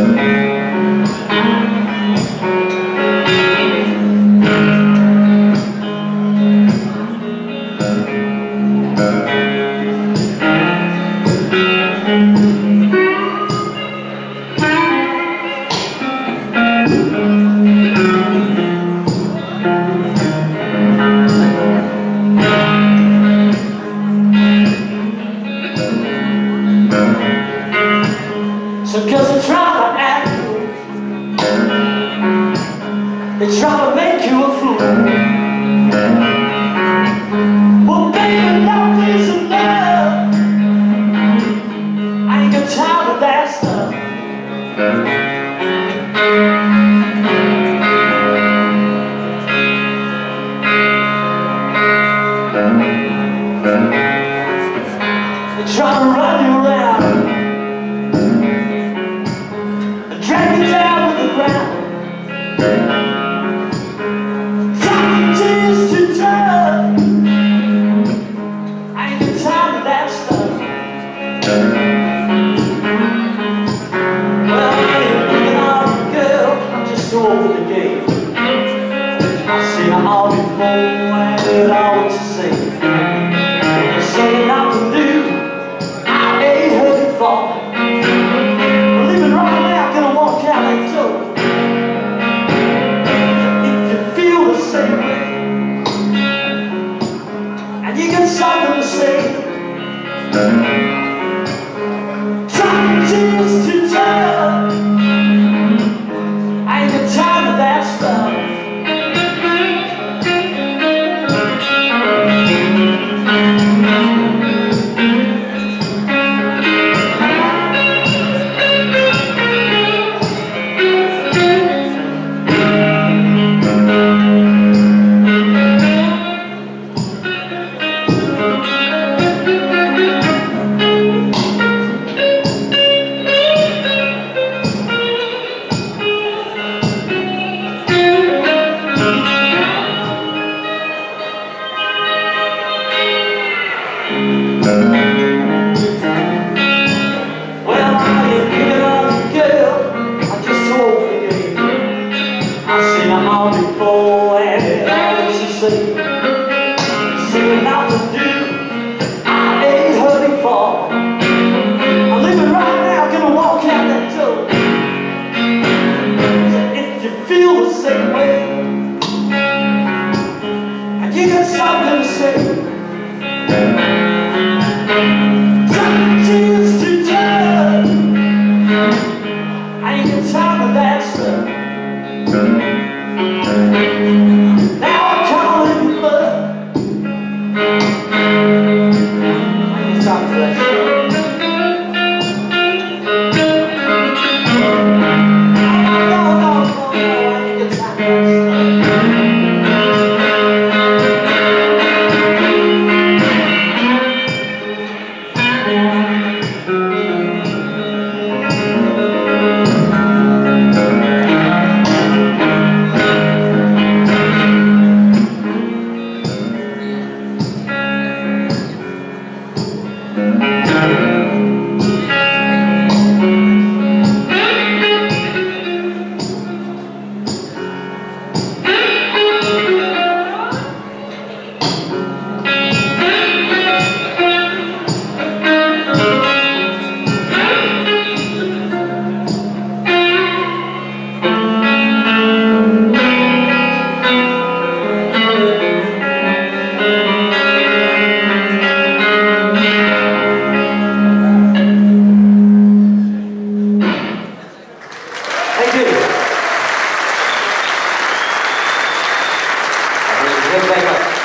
So cause they try to act cool, they try to make you a fool. Well baby, enough is enough. I ain't got time for that stuff. They try to run you around, drag you down with the ground. Talking tears to tough. I ain't got time for that stuff. Well, I ain't picking on a girl, I'm just so over the game. I've seen her all before, I ain't heard all what you say. You're saying not to do, I ain't heard it fall. You got something to say. Talking tears to tell. I ain't got time for that stuff. Well, I ain't picking on a girl, I'm just so over the game. I've seen her all before, and all that she say. Saying not to do, I ain't heard it fall. I'm leaving right now, gonna walk out that door. So if you feel the same way, and you got something to say, tears to tell. I ain't got time for that stuff. Now I'm calling you blood. I ain't got time for that stuff. No, I ain't got time for that Thank you.